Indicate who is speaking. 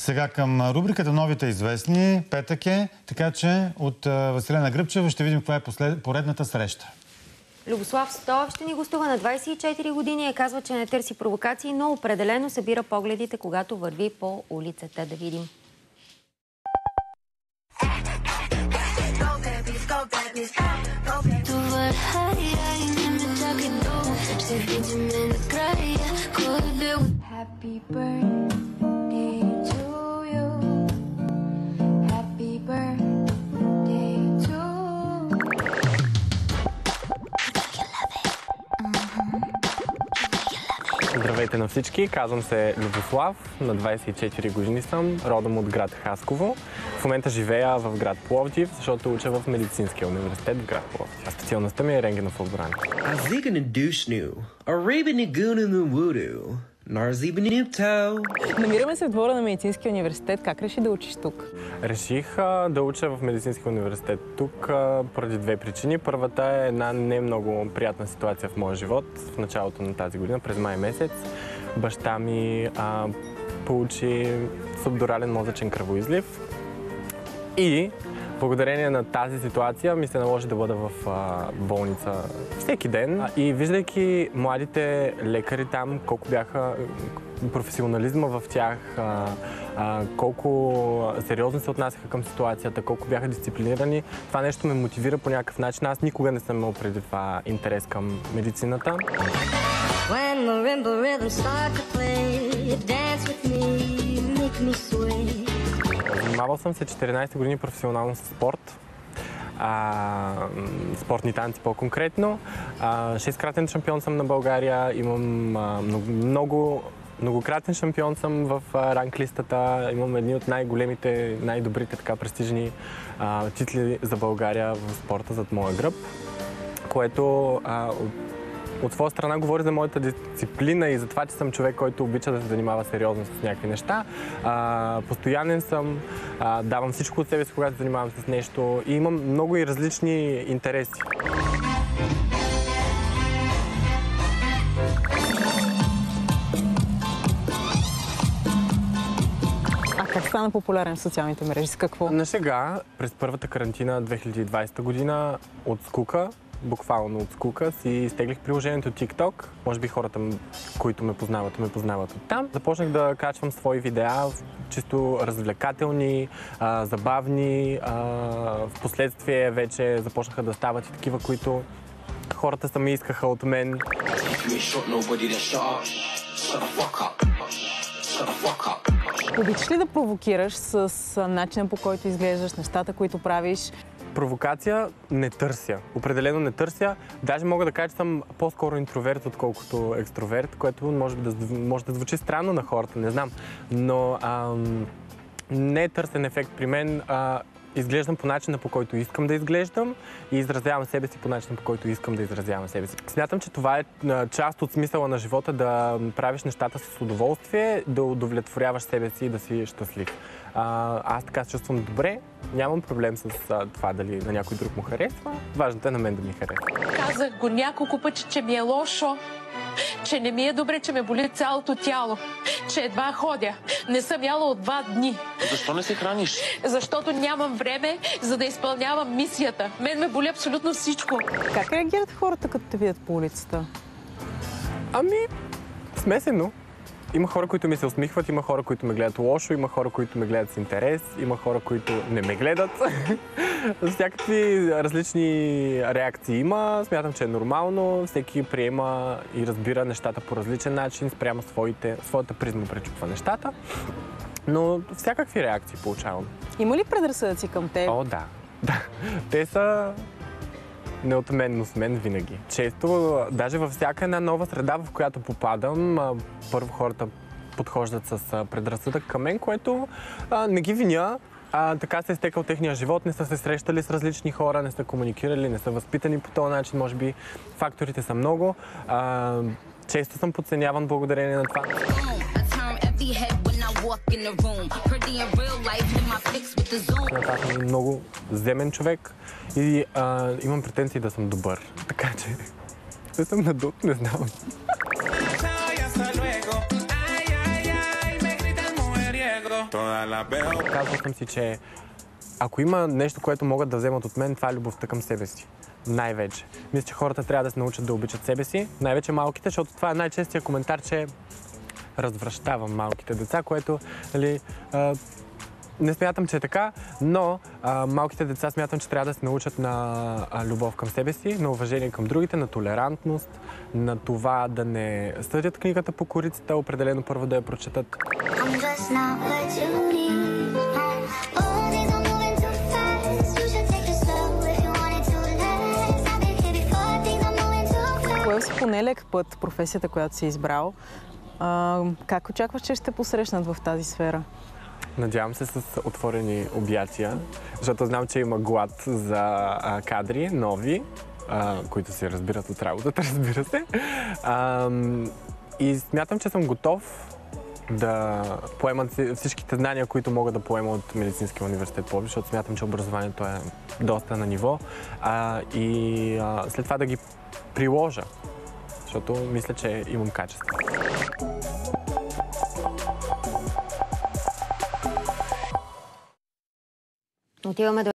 Speaker 1: Сега към рубриката Новите известни. Петък е, така че от Василена Гръбчева ще видим каква е поредната среща.
Speaker 2: Любослав Стоев ще ни гостува на 24 години и казва, че не търси провокации, но определено събира погледите, когато върви по улицата. Да видим.
Speaker 3: Здравейте на всички, казвам се Любослав, на 24 години съм, родом от град Хасково. В момента живея в град Пловдив, защото уча в медицинския университет в град Пловдив. А специалността ми е рентгенов лаборант.
Speaker 4: Намираме се в двора на медицинския университет. Как реши да учиш тук?
Speaker 3: Реших да уча в медицинския университет тук поради две причини. Първата е една не много приятна ситуация в моя живот. В началото на тази година, през май месец, баща ми получи субдурален мозъчен кръвоизлив и благодарение на тази ситуация ми се наложи да бъда в болница всеки ден. И виждайки младите лекари там, колко бяха професионализма в тях, колко сериозно се отнасяха към ситуацията, колко бяха дисциплинирани, това нещо ме мотивира по някакъв начин. Аз никога не съм имал преди това интерес към медицината. Занимавал съм се 14 години професионално с спорт. Спортни танци по-конкретно. 6-кратен шампион съм на България. Имам многократен шампион съм в ранглистата. Имам едни от най-големите, най-добрите, така престижни титли за България в спорта зад моя гръб, което от своя страна говори за моята дисциплина и за това, че съм човек, който обича да се занимава сериозно с някакви неща. Постоянен съм, давам всичко от себе си, когато се занимавам с нещо и имам много и различни интереси.
Speaker 4: Как стана популярен в социалните мрежи? С какво?
Speaker 3: На сега, през първата карантина 2020 година, от скука, буквално от скука, си изтеглих приложението TikTok. Може би хората, които ме познават от там. Започнах да качвам свои видеа, чисто развлекателни, забавни. Впоследствие вече започнаха да стават и такива, които хората сами искаха от мен.
Speaker 4: Обичаш ли да провокираш с начина, по който изглеждаш, нещата, които правиш?
Speaker 3: Провокация не търся. Определено не търся. Даже мога да кажа, че съм по-скоро интроверт, отколкото екстроверт, което може да звучи странно на хората, не знам. Но не е търсен ефект при мен. Изглеждам по начина, по който искам да изглеждам и изразявам себе си по начина, по който искам да изразявам себе си. Смятам, че това е част от смисъла на живота, да правиш нещата с удоволствие, да удовлетворяваш себе си и да си щастлив. Аз така се чувствам добре, нямам проблем с това дали на някой друг му харесва. Важното е на мен да ми харесва.
Speaker 5: Казах го няколко пъти, че ми е лошо, че не ми е добре, че ме боли цялото тяло, че едва ходя. Не съм яла от 2 дни.
Speaker 6: Защо не се храниш?
Speaker 5: Защото нямам време, за да изпълнявам мисията. Мен ме боли абсолютно всичко.
Speaker 4: Как реагират хората, като те видят по улицата?
Speaker 3: Смесено. Има хора, които ми се усмихват, има хора, които ме гледат лошо, има хора, които ме гледат с интерес, има хора, които не ме гледат. Всякакви различни реакции има. Смятам, че е нормално. Всеки приема и разбира нещата по различен начин, спрямо своята призма пречупва нещата. Но всякакви реакции получавам.
Speaker 4: Има ли предразсъдъци към теб?
Speaker 3: О, да. Те са неотменно с мен винаги. Често, даже във всяка една нова среда, в която попадам, първо хората подхождат с предразсъдък към мен, което не ги виня. Така се е стекал техния живот, не са се срещали с различни хора, не са комуникирали, не са възпитани по този начин. Може би факторите са много. Често съм подценяван благодарение на това. Аз съм много земен човек и имам претенции да съм добър. Така че да съм надут, не знам. Казвал съм си, че ако има нещо, което могат да вземат от мен, това е любовта към себе си. Най-вече. Мисля, че хората трябва да се научат да обичат себе си, най-вече малките, защото това е най-честия коментар, че развращавам малките деца, което, нали, не смятам, че е така, но малките деца смятам, че трябва да се научат на любов към себе си, на уважение към другите, на толерантност, на това да не съдят книгата по корицата, определено първо да я прочетат.
Speaker 4: Поел си по нелек път професията, която си избрал. Как очакваш, че ще посрещнат в тази сфера?
Speaker 3: Надявам се с отворени обятия, защото знам, че има глад за кадри, нови, които се разбират от работата, разбира се. И смятам, че съм готов да поемат всичките знания, които мога да поема от Медицинския университет Пловдив, защото смятам, че образованието е доста на ниво и след това да ги приложа, защото мисля, че имам качество.
Speaker 2: Отиваме до